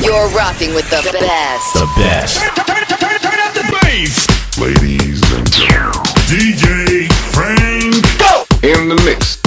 You're rocking with the best. The best. Turn up the bass. Ladies and gentlemen, DJ Frank. go in the mix.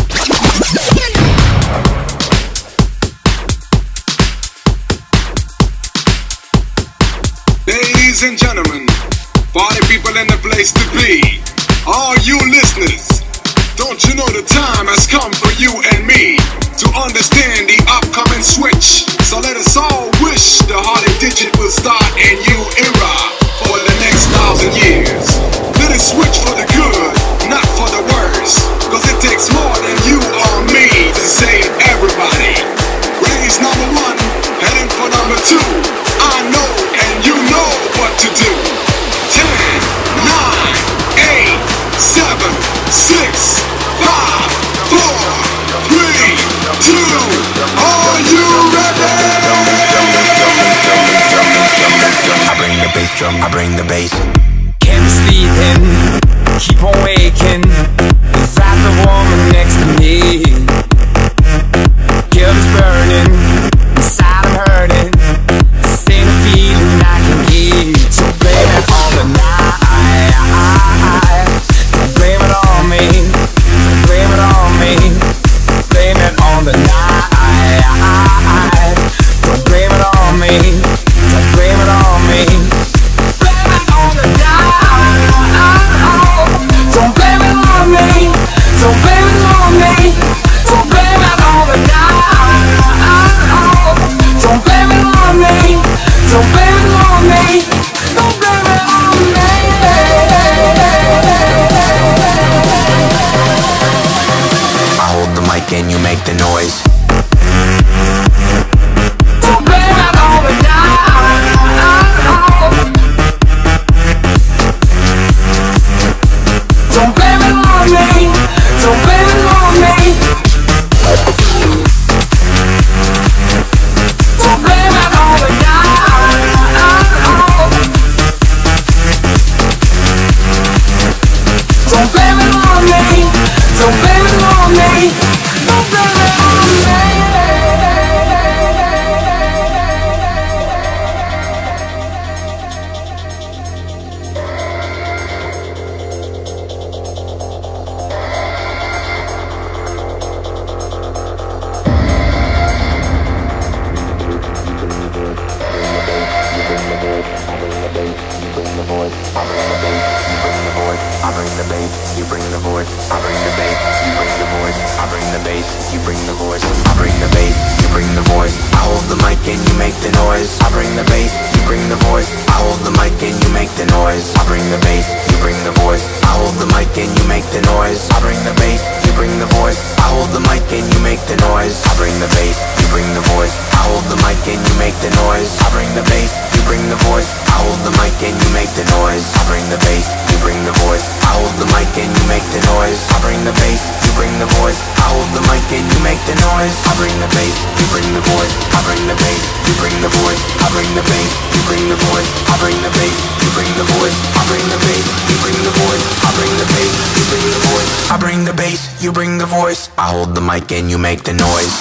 Ladies and gentlemen, party people in the place to be. All you listeners, don't you know the time has come for you and me to understand the upcoming switch? So let us all wish the Harley Digit will start a new era for the next 1,000 years. Let it switch for the good, not for the worse. Cause it takes more than you or me to save everybody. Raise number one, heading for number two. I know and you know what to do. 10, 9, 8, 7, 6, 5, 4, 3, 2. Are you ready? I bring the bass drum, I bring the bass. Can't be sleeping, keep on waking inside the woman next to me. Guilt is burning, inside I'm hurting. This ain't a feeling I can give. So blame it on the night. Don't blame it on me. Don't blame it on me. Blame it on the night. Don't blame it on me. Don't blame it on me. Blame it on the night. Don't blame it on me. Don't blame it on me. Don't blame it on the night. Don't blame it on me. Don't blame it on me. Don't blame it on me. I hold the mic and you make the noise. Don't blame it on the night. Don't blame it on me. Don't blame it on me. Don't blame it on the night. Don't blame it on me. Don't blame it on me. Don't blame it on me. I bring the bass, you bring the voice. I bring the bass, you bring the voice. I bring the bass, you bring the voice. I bring the bass, you bring the voice. I hold the mic and you make the noise. I bring the bass, you bring the voice. I hold the mic and you make the noise. I bring the bass, you bring the voice. I hold the mic and you make the noise. I bring the bass, you bring the voice. I hold the mic and you make the noise. I bring the bass, you bring the voice. I hold the mic and you make the noise. I bring the bass, you bring the voice. I hold the mic and you make the noise. I bring the bass, you bring the voice. I hold the mic and you make the noise. I bring the bass, you bring the voice. I hold the mic and you make the noise. I bring the bass, you bring the voice. I bring the bass, you bring the voice. I bring the bass, you bring the voice. I bring the bass, you bring the voice. I bring the bass, you bring the voice. I bring the bass, you bring the voice. I bring the bass, you bring the voice. I hold the mic and you make the noise.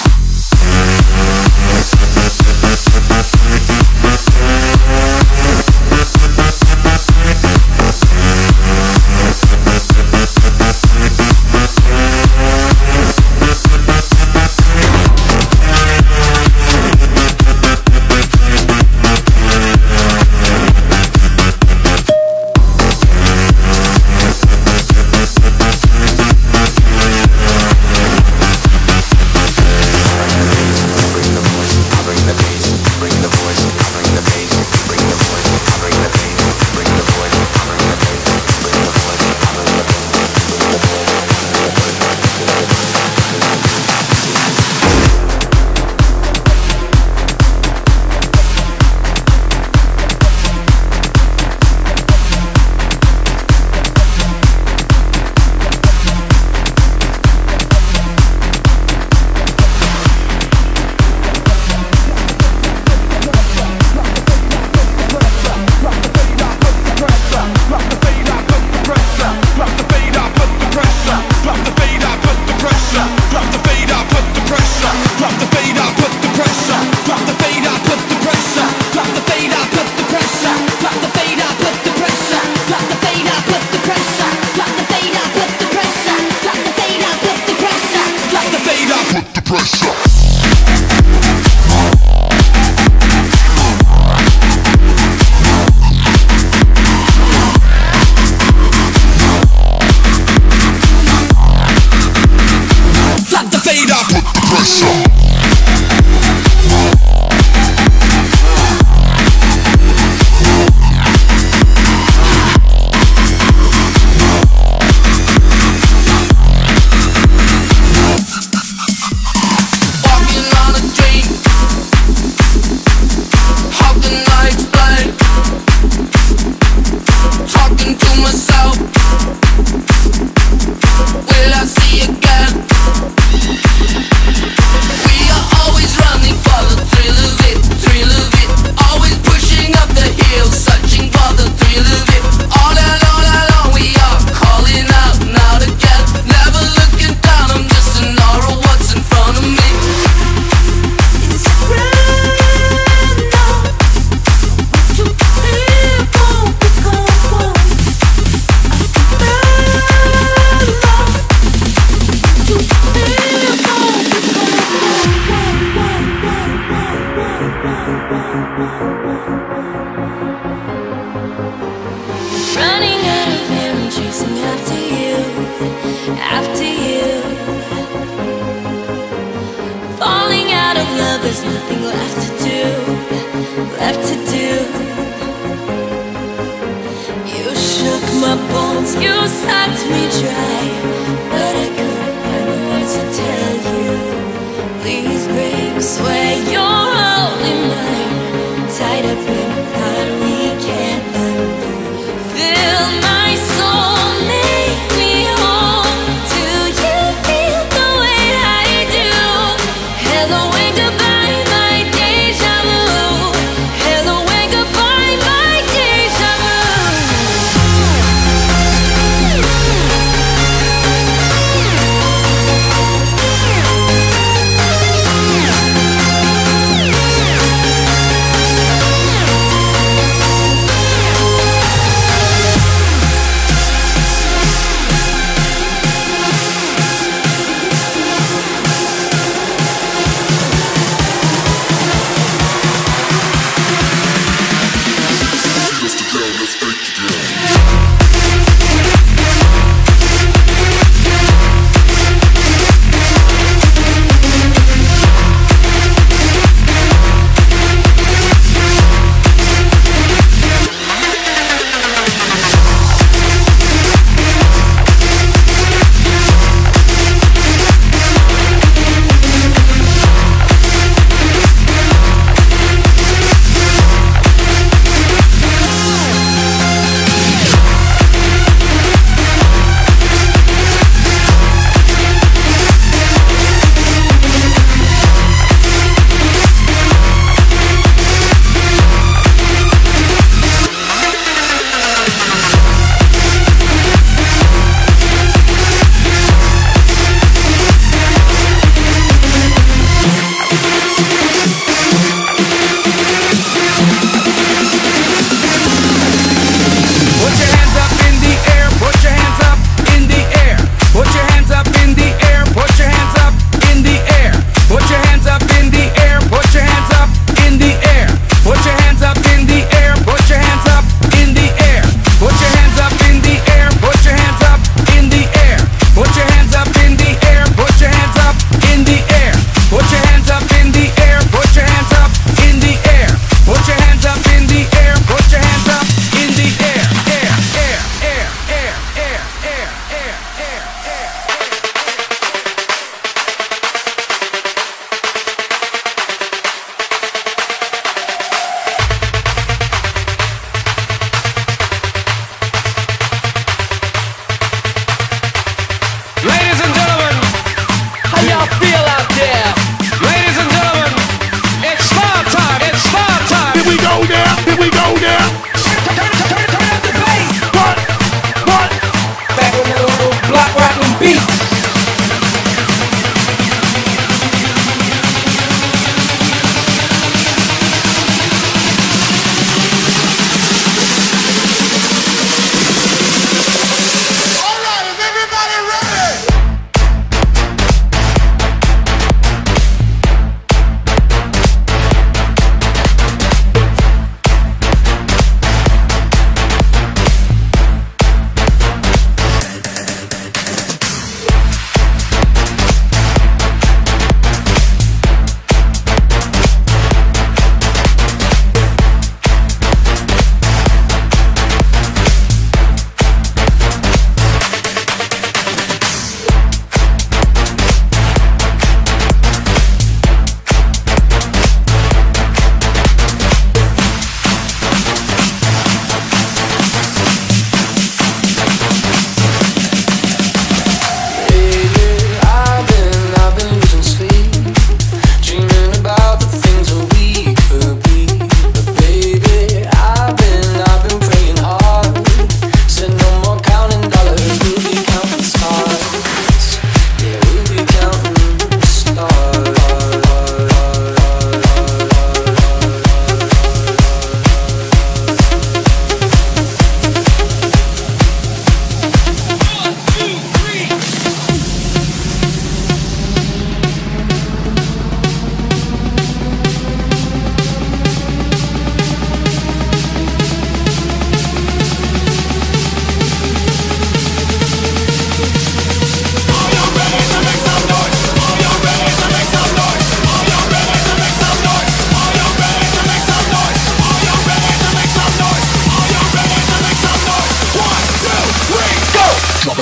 Running out of air and chasing after you, after you. Falling out of love, there's nothing left to do, left to do. You shook my bones, you sucked me dry, but I couldn't find the words to tell you. Please, babe, swear you're only mine, tied up in a knot we can't undo. Fill my soul, make me whole. Do you feel the way I do? Hello and goodbye, my days.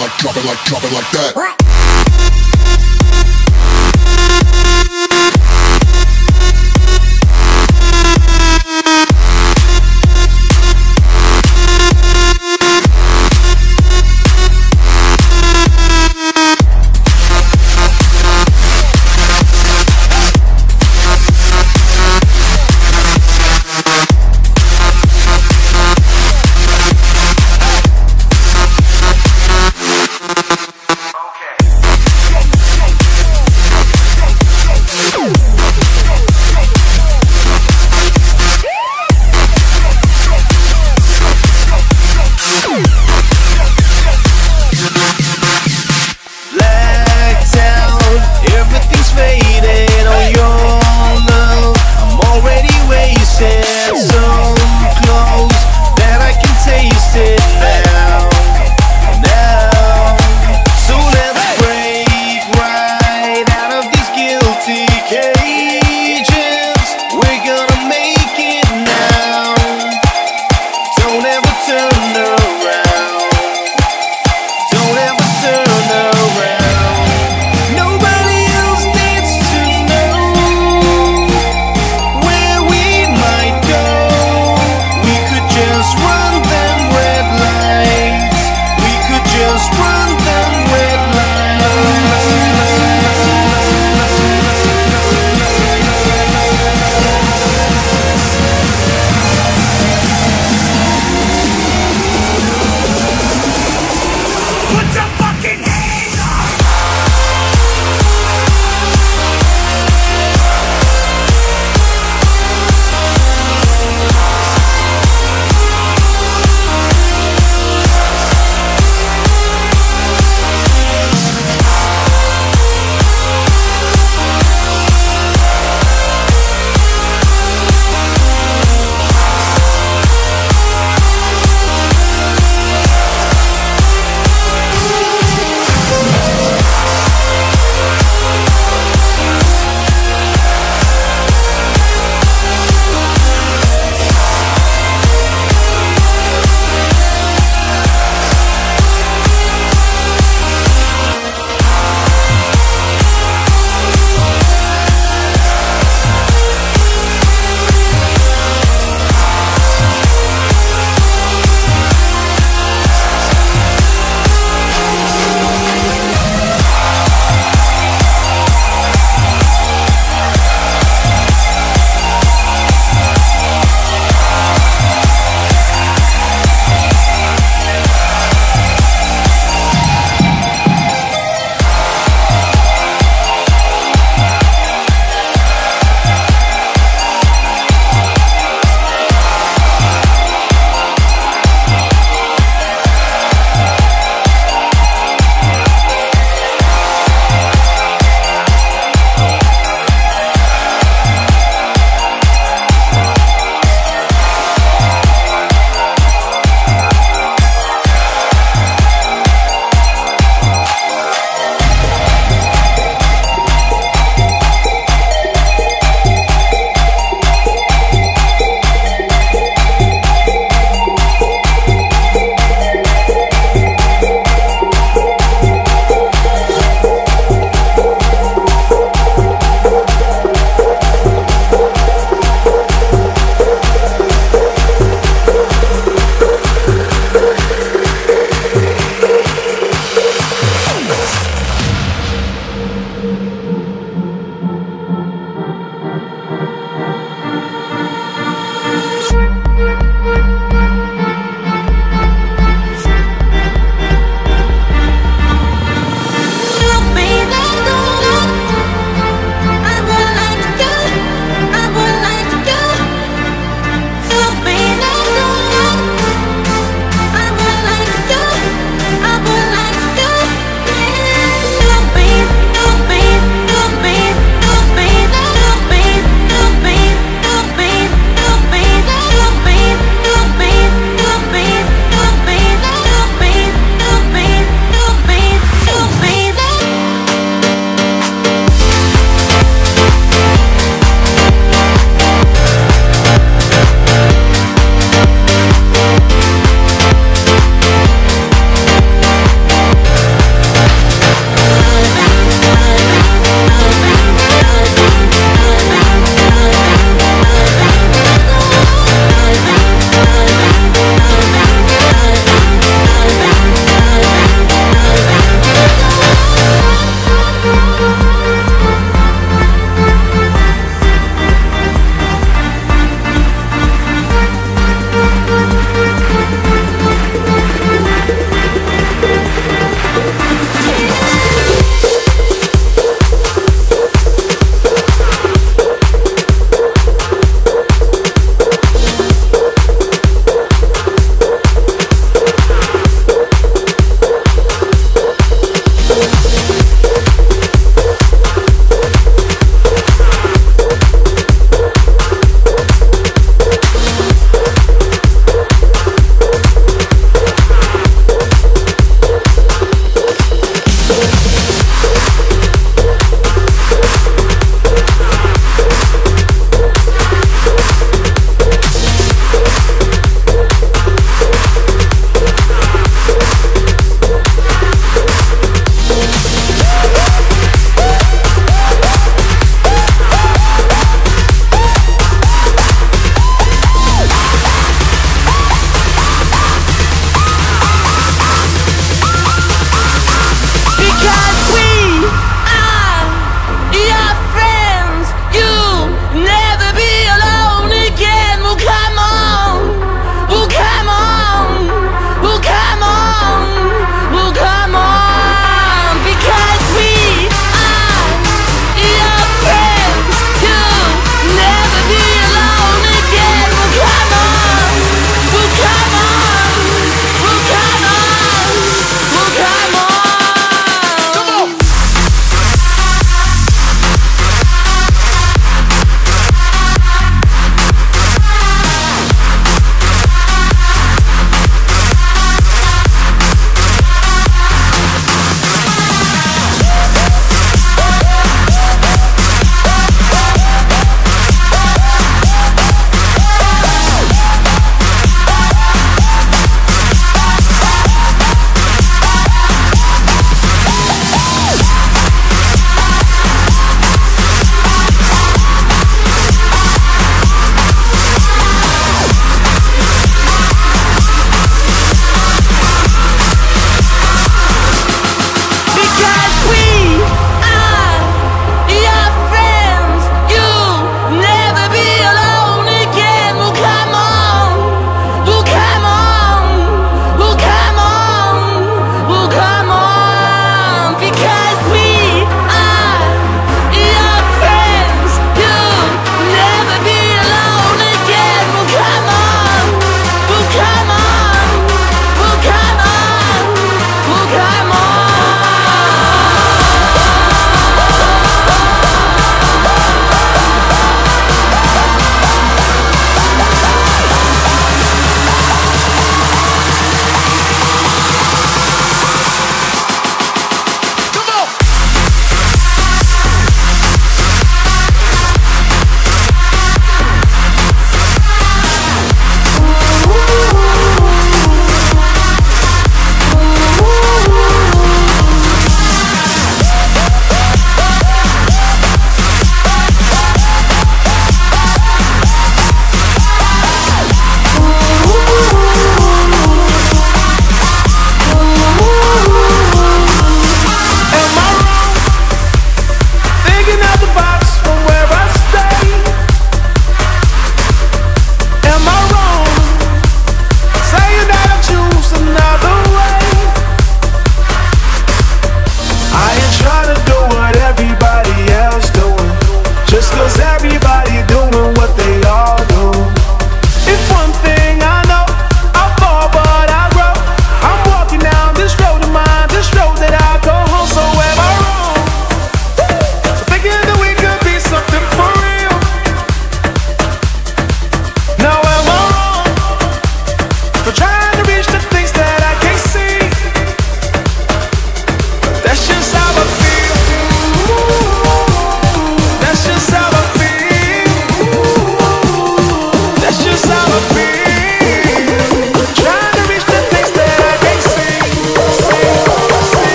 like that. Okay.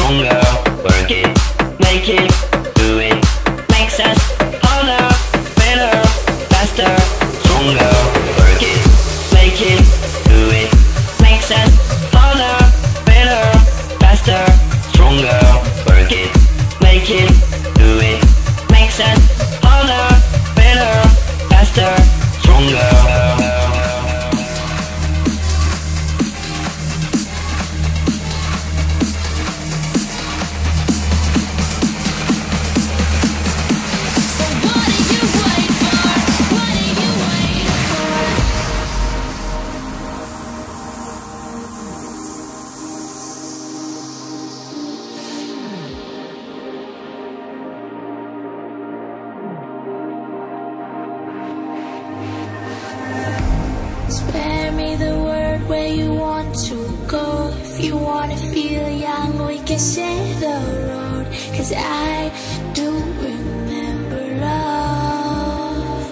stronger. Work it, make it, do it. Makes us harder, better, faster, stronger. Work it, make it, do it. Makes us harder, better, faster, stronger. Work it, make it, do it. Makes us harder, better, faster, stronger. Spare me the word where you want to go. If you wanna feel young, we can share the road. 'Cause I do remember love.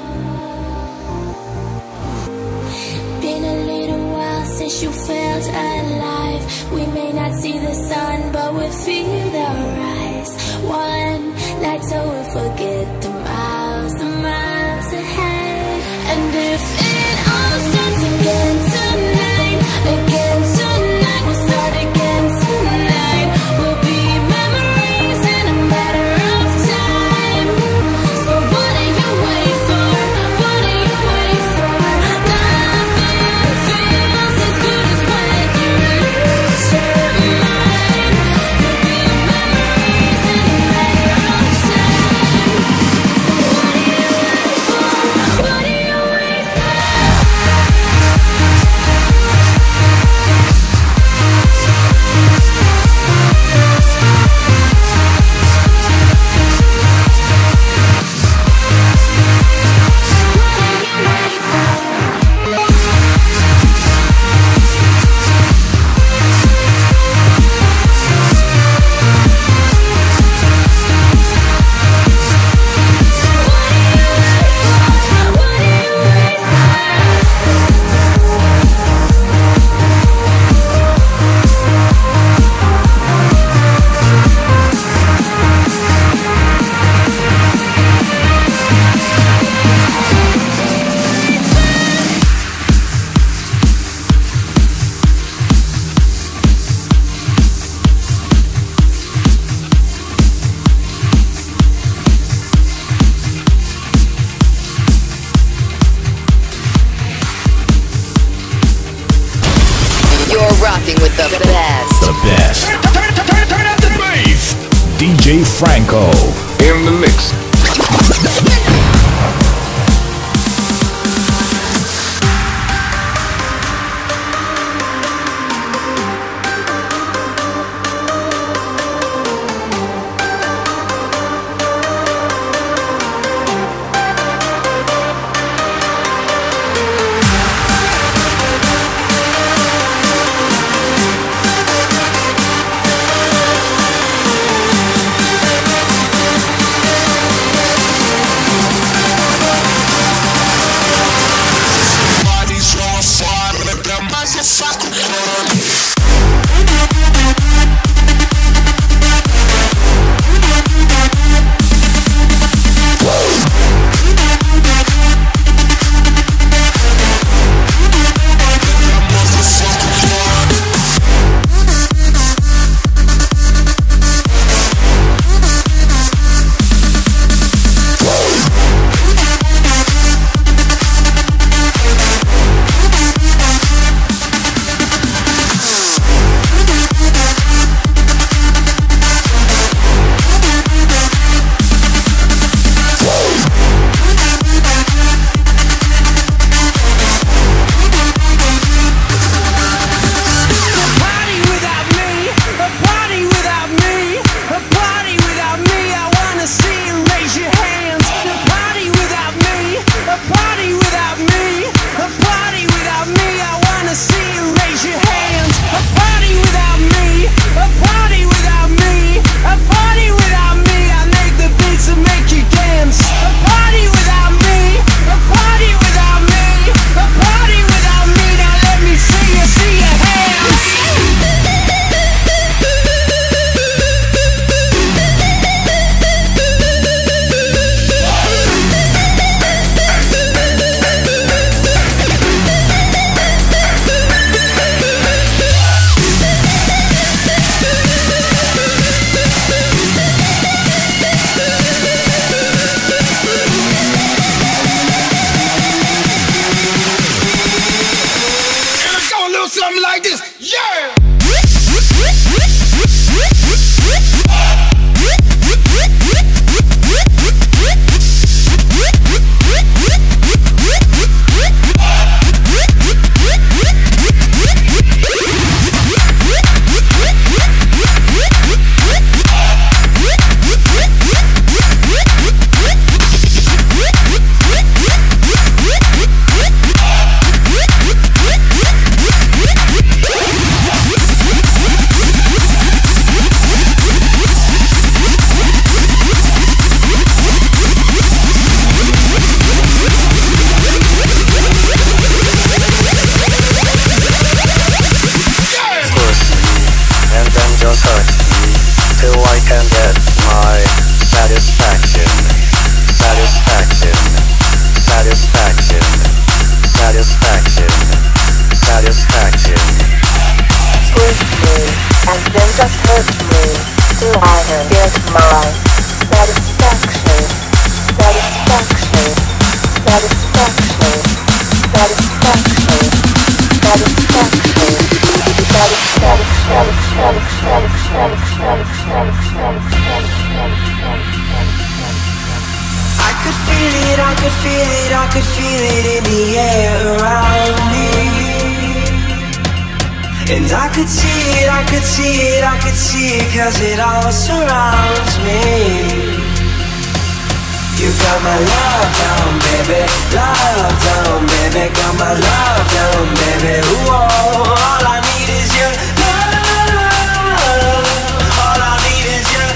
Been a little while since you felt alive. We may not see the sun, but we feel the rise. One night so we forget the miles ahead. And if it all starts again tonight, we'll start again tonight. We'll be memories in a matter of time. So what are you waiting for? What are you waiting for? Nothing feels as good as when you lose your mind. We'll be memories in a matter of time. So what are you waiting for? What are you waiting for? You're rocking with the best. The best. Turn up the bass. DJ Franco. In the mix. We'll hurt me, do I get my satisfaction, satisfaction, satisfaction, satisfaction, I could feel it, I could feel it, I could feel it in the air around me. And I could see it, I could see it, I could see it, 'cause it all surrounds me. You got my love down, baby, love down, baby, got my love down, baby. Ooh, all I need is your love, all I need is your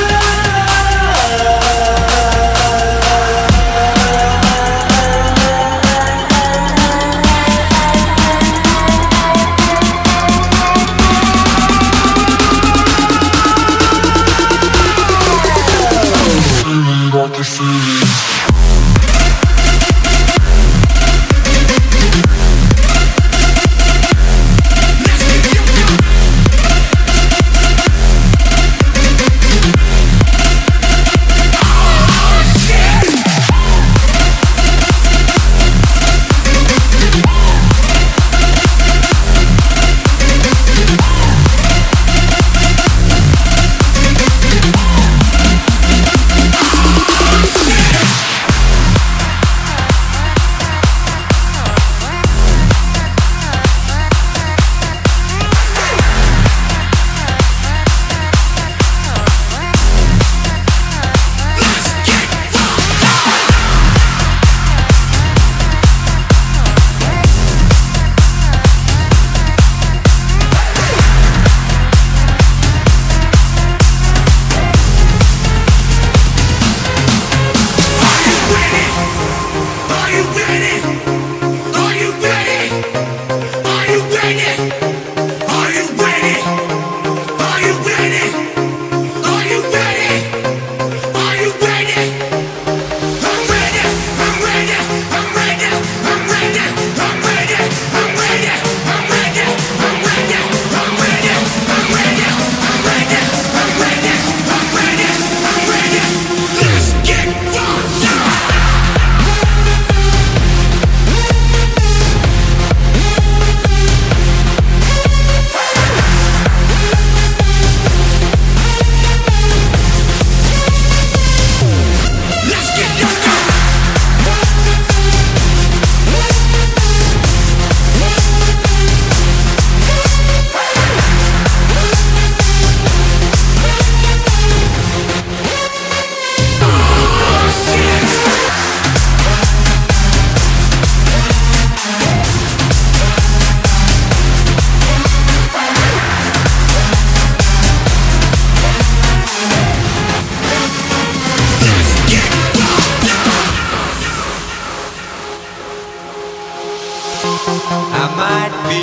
I might be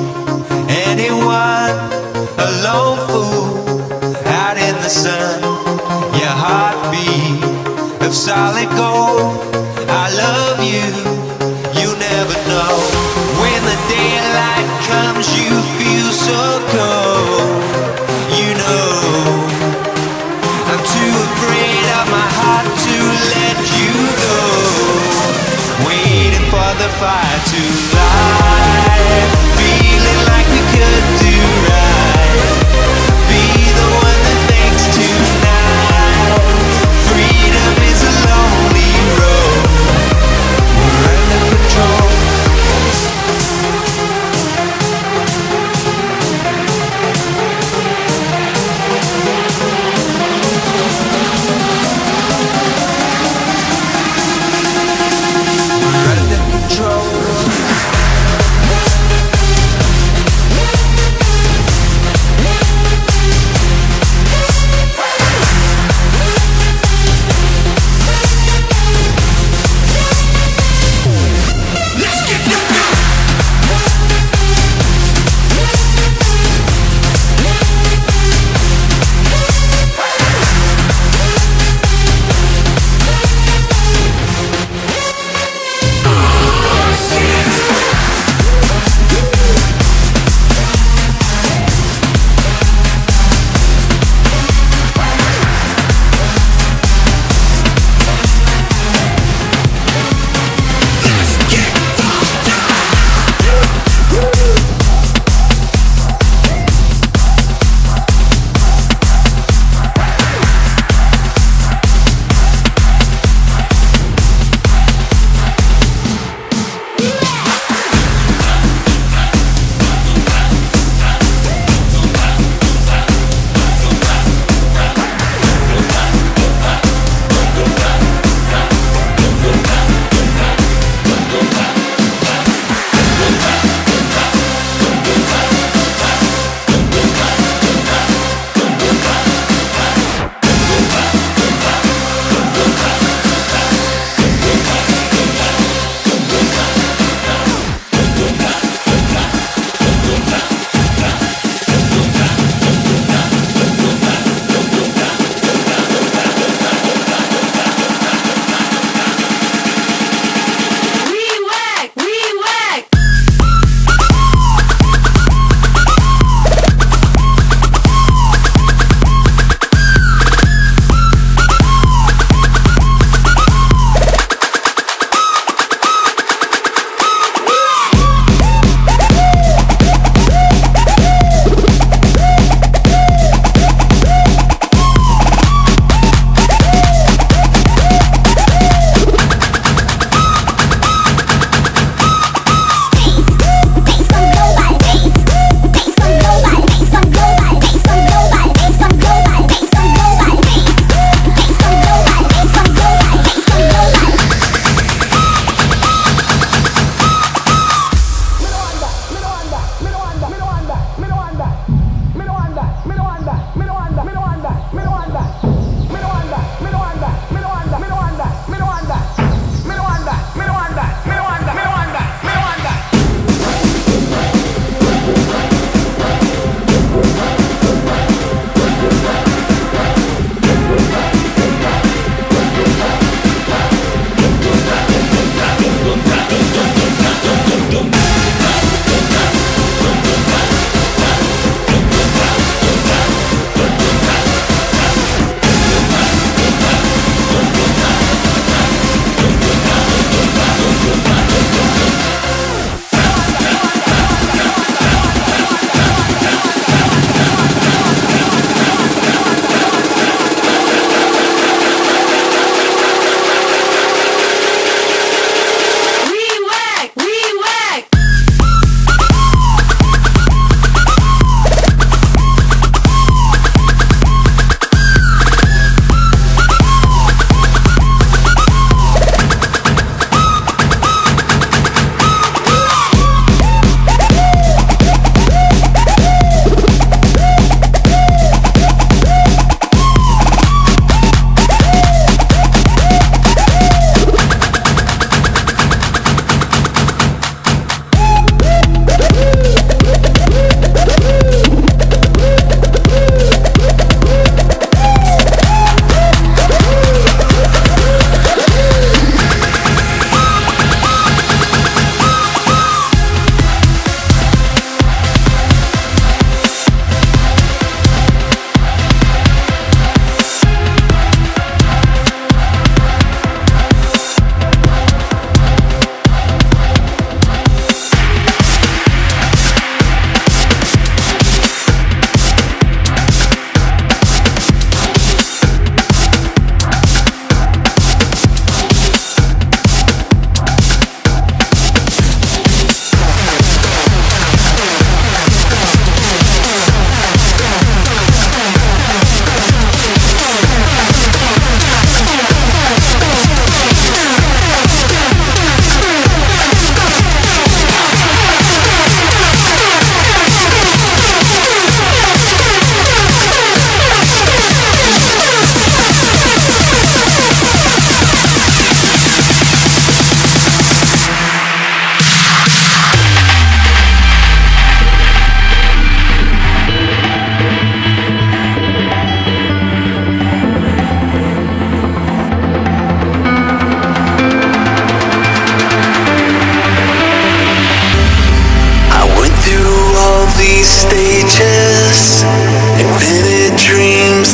anyone, a lone fool out in the sun. Your heartbeat of solid gold. I love you, you never know. When the daylight comes, you feel so cold. You know, I'm too afraid of my heart to let you go. Waiting for the fire to light, feeling like we could do right. Be the one that thinks tonight. Freedom is a lonely road. We're under control. We're under control.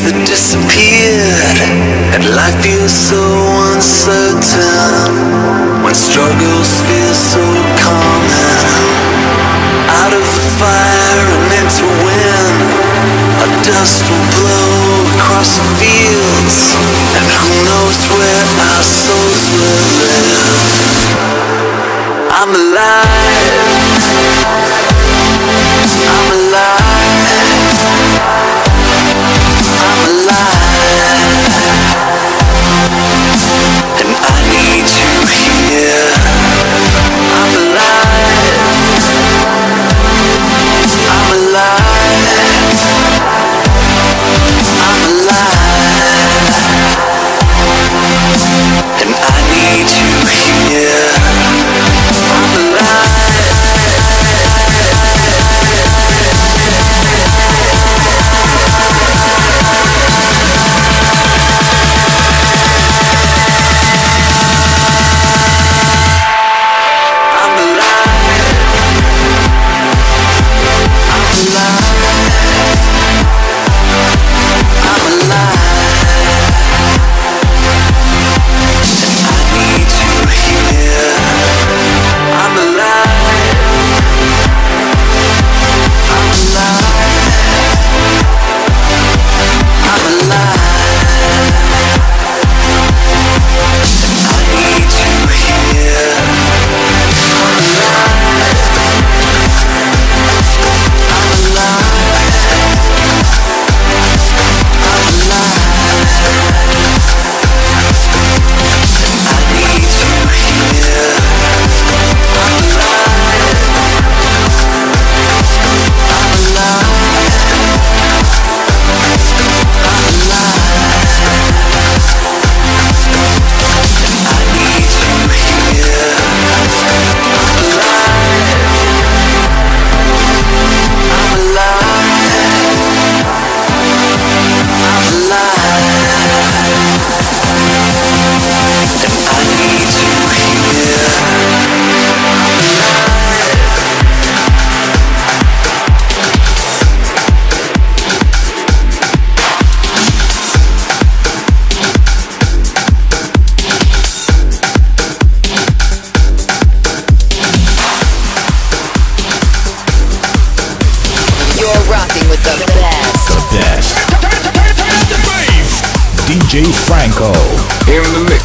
that disappeared, and life feels so uncertain when struggles feel so common. Out of the fire and into wind, a dust will blow across the fields, and who knows where our souls will live. I'm alive, I'm alive, I'm alive, and I need you here. I'm alive, I'm alive, I'm alive, and I need you here. I'm alive. DJ Franco in the mix.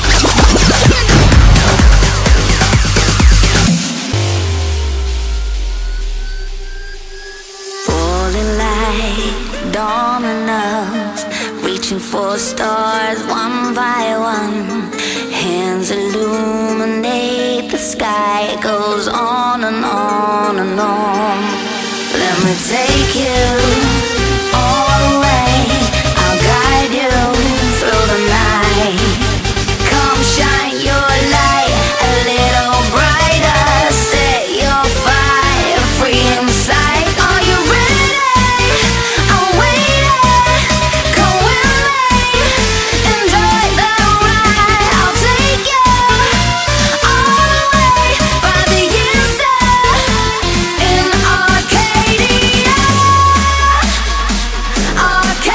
Falling like dominoes, reaching for stars one by one. Hands illuminate the sky, it goes on and on and on. Let me take you all the way, I'll guide you through the night. Come shine your light a little brighter, set your fire free inside. Are you ready? I'm waiting. Come with me, enjoy the ride. I'll take you all the way by the inside in Arcadia. Arcadia.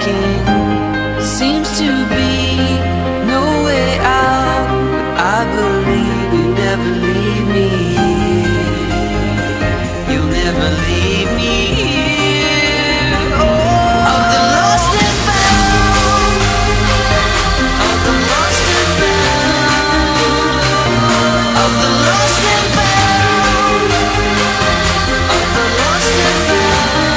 sinking. Seems to be no way out, but I believe you never leave me here. You'll never leave me here. Oh, of the lost and found, of the lost and found, of the lost and found, of the lost and found.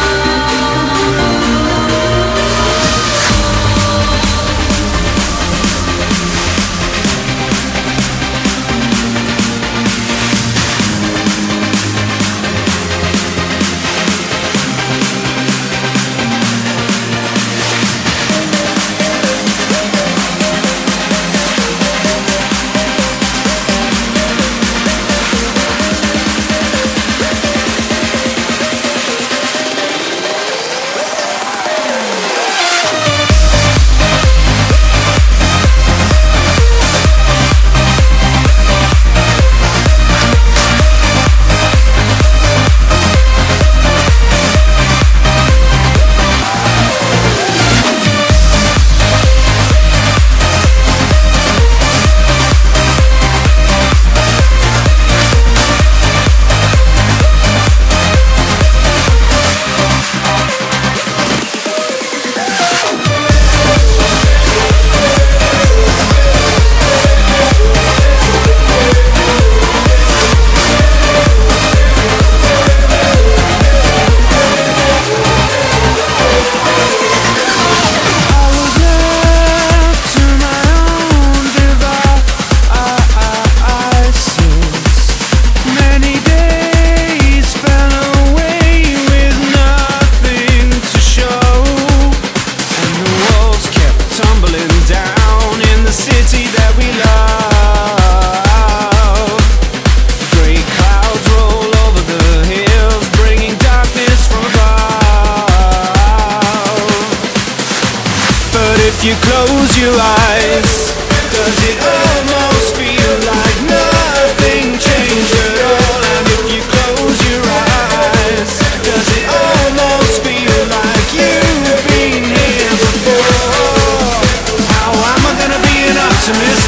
If you close your eyes, does it almost feel like nothing changed at all? And if you close your eyes, does it almost feel like you've been here before? How am I gonna be an optimist